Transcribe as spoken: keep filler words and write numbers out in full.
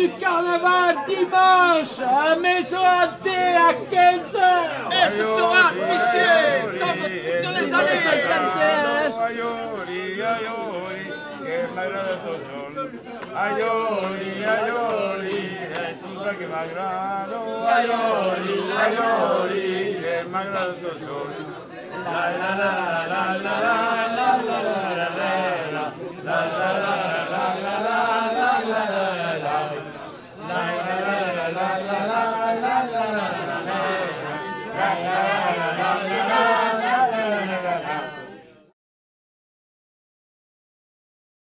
du carnaval dimanche à Maison Hantée à quinze heures. Et ce sera triché comme toutes les années. Aioli, aioli, che m'agrada sol. Aioli, aioli, è sempre che m'agrada. Aioli, aioli, che m'agrada sol. La la la la la la la la la la la la la la.